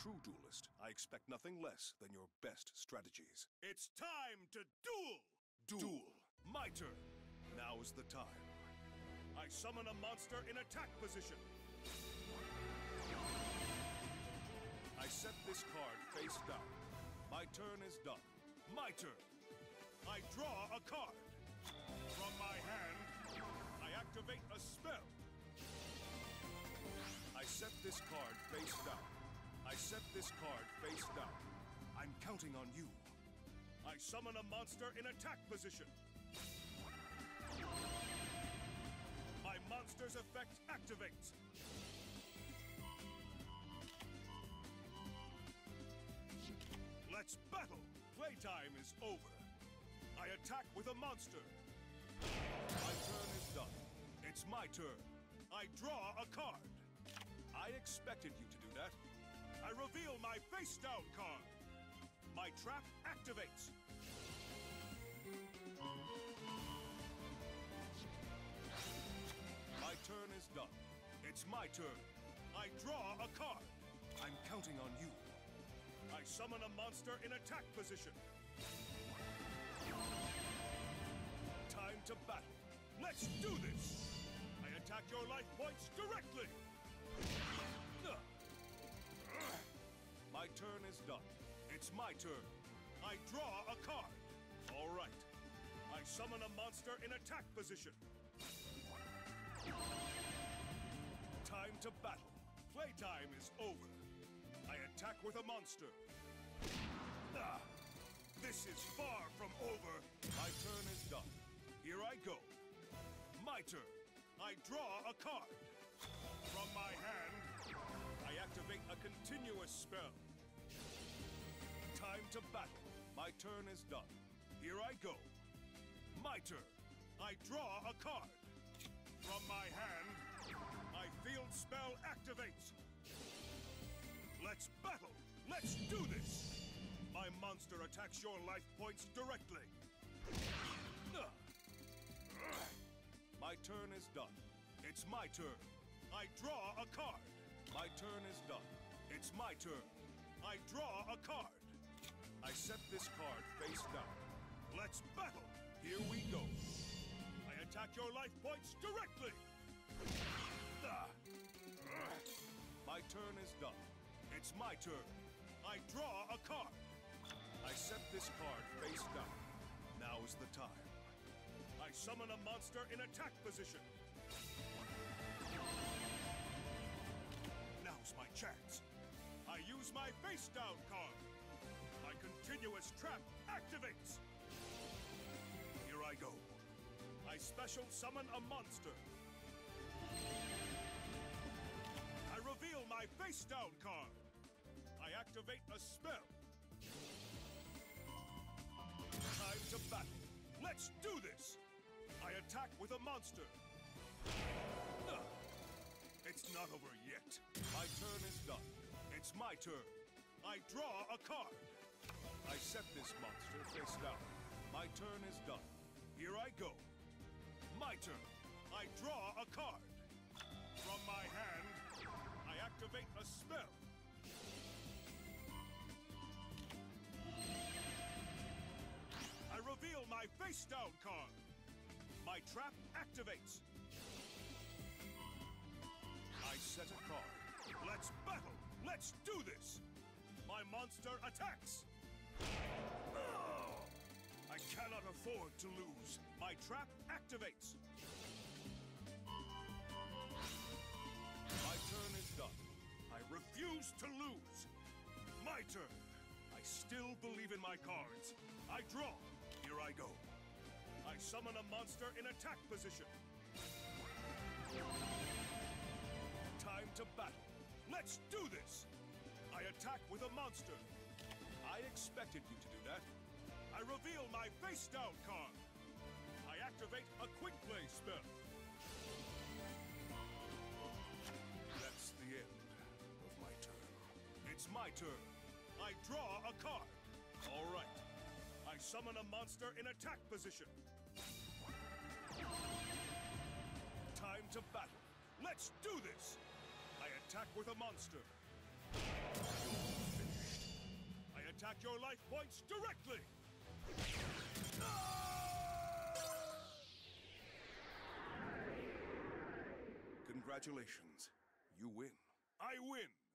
true duelist, I expect nothing less than your best strategies. It's time to duel! Duel. My turn. Now is the time. I summon a monster in attack position. I set this card face down. My turn is done. My turn. I draw a card. From my hand, I activate a spell. I set this card face down. I set this card face down. I'm counting on you. I summon a monster in attack position. My monster's effect activates. Let's battle! Playtime is over. I attack with a monster. My turn is done. It's my turn. I draw a card. I expected you to do that. I reveal my face-down card. My trap activates. My turn is done. It's my turn. I draw a card. I'm counting on you. I summon a monster in attack position. Time to battle. Let's do this! I attack your life points directly! My turn is done. It's my turn. I draw a card. All right. I summon a monster in attack position. Time to battle. Playtime is over. I attack with a monster. This is far from over. My turn is done. Here I go. My turn. I draw a card. From my hand, I activate a continuous spell. Time to battle. My turn is done. Here I go. My turn. I draw a card. From my hand, my field spell activates. Let's battle! Let's do this! My monster attacks your life points directly. My turn is done. It's my turn. I draw a card. My turn is done. It's my turn. I draw a card. I set this card face down. Let's battle! Here we go. I attack your life points directly. My turn is done. It's my turn. I draw a card. I set this card face down. Now is the time. I summon a monster in attack position. Now's my chance. I use my face down card. My continuous trap activates. Here I go. I special summon a monster. I reveal my face down card. I activate a spell. Time to battle. Let's do this! I attack with a monster. It's not over yet. My turn is done. It's my turn. I draw a card. I set this monster face down. My turn is done. Here I go. My turn. I draw a card. From my hand, I activate a spell. I reveal my face-down card. My trap activates. I set a card. Let's battle! Let's do this! My monster attacks! I cannot afford to lose. My trap activates. My turn is done. I refuse to lose. My turn. I still believe in my cards. I draw. Here I go. I summon a monster in attack position. Time to battle. Let's do this! I attack with a monster. I expected you to do that. I reveal my face-down card. I activate a quick play spell. That's the end of my turn. It's my turn. I draw a card. All right. I summon a monster in attack position. Time to battle. Let's do this! I attack with a monster. attack your life points directly! Congratulations. You win. I win!